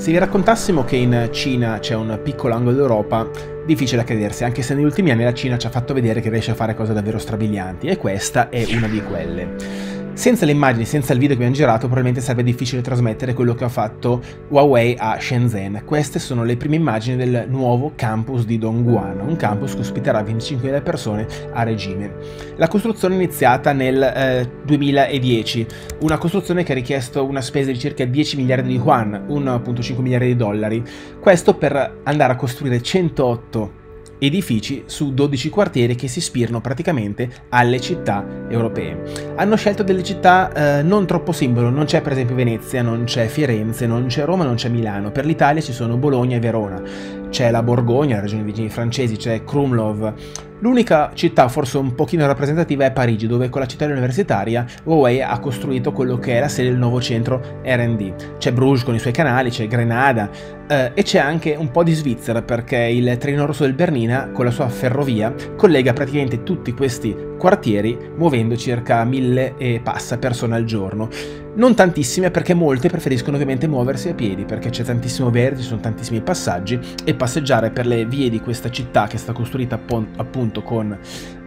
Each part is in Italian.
Se vi raccontassimo che in Cina c'è un piccolo angolo d'Europa, difficile a credersi, anche se negli ultimi anni la Cina ci ha fatto vedere che riesce a fare cose davvero strabilianti, e questa è una di quelle. Senza le immagini, senza il video che abbiamo girato, probabilmente sarebbe difficile trasmettere quello che ha fatto Huawei a Shenzhen. Queste sono le prime immagini del nuovo campus di Dongguan, un campus che ospiterà 25.000 persone a regime. La costruzione è iniziata nel 2010, una costruzione che ha richiesto una spesa di circa 10 miliardi di yuan, 1,5 miliardi di dollari. Questo per andare a costruire 108 edifici su 12 quartieri che si ispirano praticamente alle città europee. Hanno scelto delle città non troppo simbolo, non c'è per esempio Venezia, non c'è Firenze, non c'è Roma, non c'è Milano. Per l'Italia ci sono Bologna e Verona, c'è la Borgogna, la regione vicini francesi, c'è Krumlov. L'unica città forse un pochino rappresentativa è Parigi, dove con la città universitaria Huawei ha costruito quello che è la sede del nuovo centro R&D. C'è Bruges con i suoi canali, c'è Grenada e c'è anche un po' di Svizzera, perché il treno rosso del Bernina con la sua ferrovia collega praticamente tutti questi quartieri muovendo circa 1000 e passa persone al giorno. Non tantissime, perché molte preferiscono ovviamente muoversi a piedi, perché c'è tantissimo verde, ci sono tantissimi passaggi, e passeggiare per le vie di questa città che è stata costruita appunto con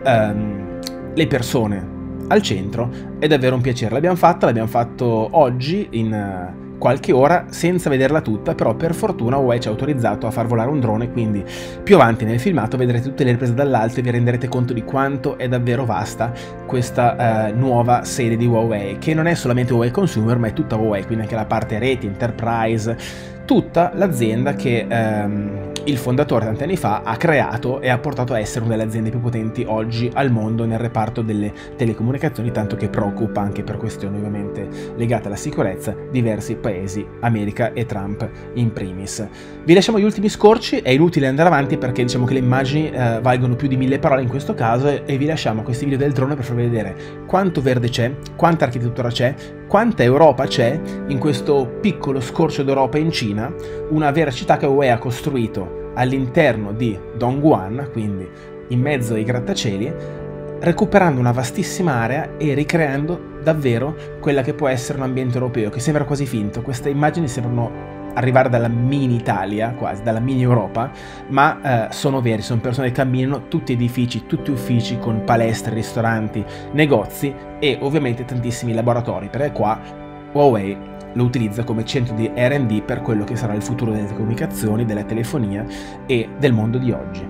le persone al centro è davvero un piacere. L'abbiamo fatto oggi in qualche ora senza vederla tutta, però per fortuna Huawei ci ha autorizzato a far volare un drone, quindi più avanti nel filmato vedrete tutte le riprese dall'alto e vi renderete conto di quanto è davvero vasta questa nuova serie di Huawei, che non è solamente Huawei Consumer ma è tutta Huawei, quindi anche la parte reti, enterprise, tutta l'azienda che il fondatore tanti anni fa ha creato e ha portato a essere una delle aziende più potenti oggi al mondo nel reparto delle telecomunicazioni, tanto che preoccupa anche per questioni ovviamente legate alla sicurezza diversi paesi, America e Trump in primis. Vi lasciamo gli ultimi scorci, è inutile andare avanti perché diciamo che le immagini valgono più di 1000 parole in questo caso, e vi lasciamo questi video del drone per farvi vedere quanto verde c'è, quanta architettura c'è, quanta Europa c'è in questo piccolo scorcio d'Europa in Cina, una vera città che Huawei ha costruito all'interno di Dongguan, quindi in mezzo ai grattacieli, recuperando una vastissima area e ricreando davvero quella che può essere un ambiente europeo, che sembra quasi finto. Queste immagini sembrano arrivare dalla mini Italia, quasi, dalla mini Europa, ma sono veri, sono persone che camminano, tutti edifici, tutti uffici con palestre, ristoranti, negozi e ovviamente tantissimi laboratori, perché qua Huawei lo utilizza come centro di R&D per quello che sarà il futuro delle comunicazioni, della telefonia e del mondo di oggi.